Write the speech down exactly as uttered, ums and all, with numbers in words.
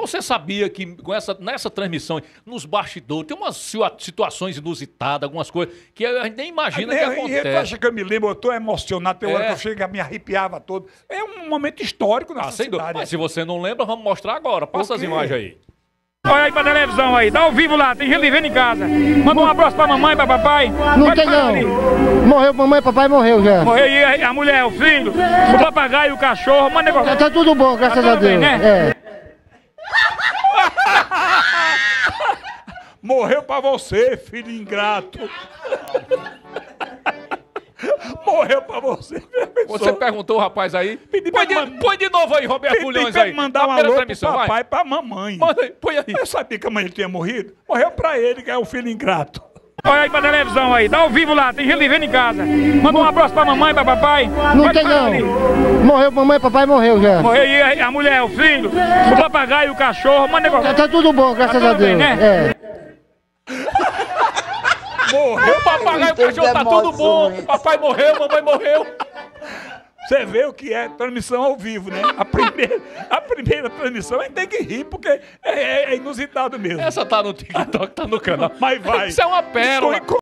você sabia que com essa, nessa transmissão, nos bastidores, tem umas situações inusitadas, algumas coisas que a gente nem imagina que acontece. Tu acha que eu me lembro? Eu tô emocionado, tem hora É. que eu chego, me arrepiava todo. É um momento histórico nessa Ah, sem dúvida. cidade. Mas se você não lembra, vamos mostrar agora. Passa O as quê? imagens aí. Olha aí pra televisão aí, dá ao vivo lá, tem gente vendo em casa. Manda um abraço pra mamãe, pra papai. Não Vai tem parar não. ali. Morreu, mamãe e papai morreu já. Morreu aí a mulher, o filho, o papagaio, o cachorro, manda Tá, tá tudo bom, graças Tá a tudo bem, Deus. né? É. Morreu pra você, filho ingrato. Morreu pra você. Você perguntou o rapaz aí. Pedi Põe pra de, man- põe de novo aí, Roberto Pedi Bulhões pra aí. ele mandar um Na primeira alô pro transmissão, vai. papai e pra mamãe. Manda aí, põe aí. Eu sabia que a mãe tinha morrido. Morreu pra ele, que é o filho ingrato. Olha aí pra televisão aí, dá ao vivo lá, tem gente vendo em casa. Manda um abraço pra mamãe, pra papai. Não Vai tem parar não. ali. Morreu, mamãe e papai morreu já. Morreu aí a mulher, o filho, o papagaio, o cachorro, manda Tá, tá tudo bom, graças Tá a tudo bem, Deus. né? É. Morreu. O papagaio, o cachorro, tá tudo bom. Papai morreu, mamãe morreu. Você vê o que é transmissão ao vivo, né? A primeira, a primeira transmissão a gente tem que rir, porque é, é- é inusitado mesmo. Essa tá no TikTok, tá no canal. Mas vai. Isso é uma pérola. Foi